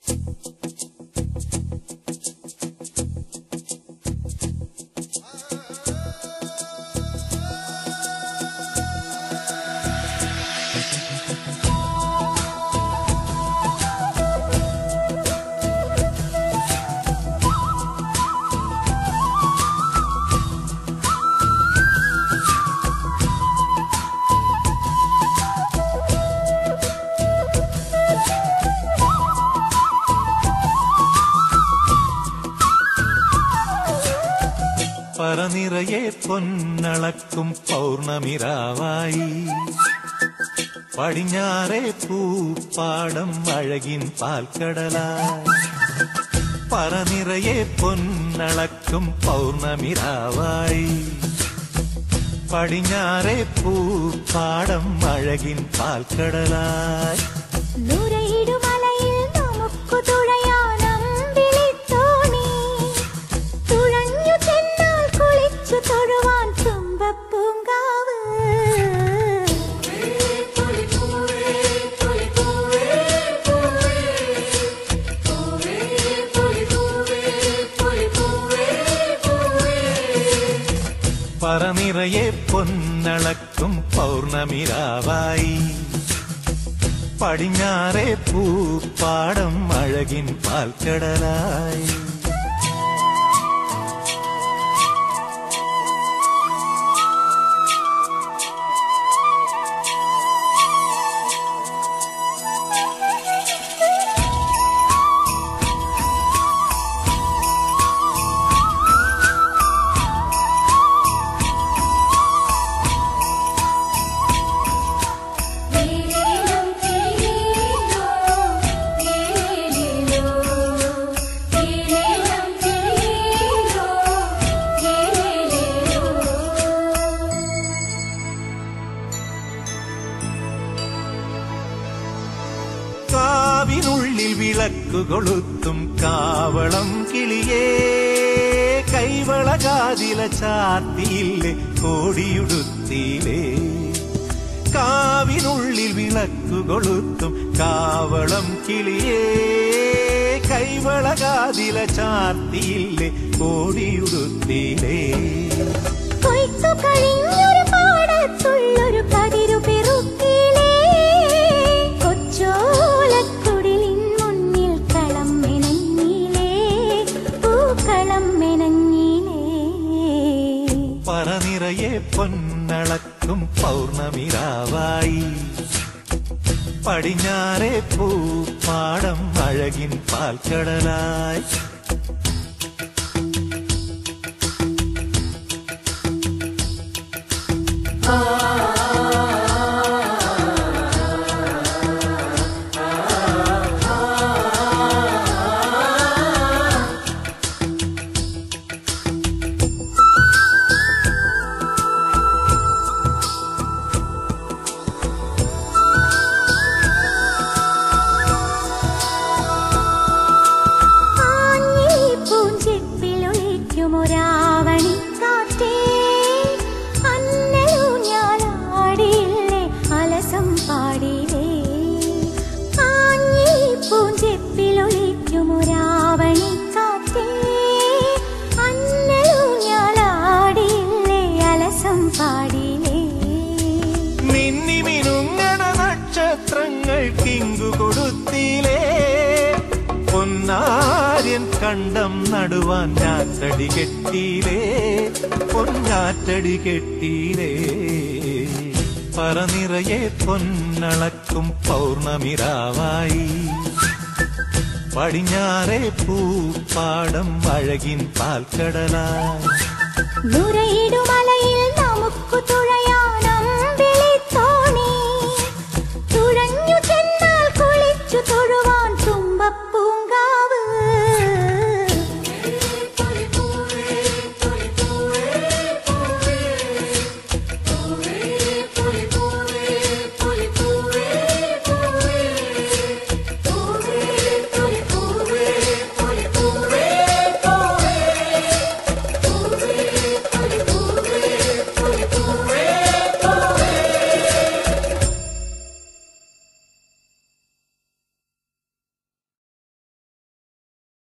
പറനിറയെ പൊന്നളക്കും പൗർണമിരാവായി പടിഞ്ഞാറേ പൂപ്പാടം അഴകിൻ പാൽക്കടലായി. പറനിറയെ പൊന്നളക്കും പൗർണമിരാവായി പടിഞ്ഞാറേ പൂപ്പാടം അഴകിൻ പാൽക്കടലായി. പറനിറയെ പൊന്നളക്കും പൗർണമിരാവായി പടിഞ്ഞാറേ പൂപ്പാടം അഴകിൻ പാൽക്കടലായി. കാവിനുള്ളിൽ വിളക്കു കൊളുത്തും കാവളം കിളിയേ കൈവളകാതില ചാർത്തിയില്ലേ കോടിയുടുത്തിയിലേ. കാവിനുള്ളിൽ വിളക്കു കൊളുത്തും കാവളം കിളിയേ കൈവളകാതില ചാർത്തിയില്ലേ കോടിയുടുത്തിയിലേ. കൊയ്ത്തു കഴിഞ്ഞൊരു പാടത്തുള്ളൊരു കതിരു പെറുക്കിലേ കൊച്ചോലക്കുടിലിൻ മുന്നിൽ കളം മെനഞ്ഞിലേ പൂക്കളം മെനഞ്ഞിലേ. പറനിറയെ പൊന്നളക്കും പൗർണമിരാവായി പടിഞ്ഞാറേ പൂപ്പാടം അഴകിൻ പാൽക്കടലായി. നക്ഷത്രങ്ങൾക്കിങ്കു കൊടുത്തിലേ പൊന്നാര്യൻ കണ്ടം നടുവാൻ ഞാറ്റടി കെട്ടിയിലേ പൊന്നാറ്റടി കെട്ടിയിലേ. പറനിറയെ പൊന്നളക്കും പൗർണമിരാവായി പടിഞ്ഞാറേ പൂപ്പാടം അഴകിൻ പാൽക്കടലായി. നുരയിടുമലയിൽ നമുക്കു തുഴ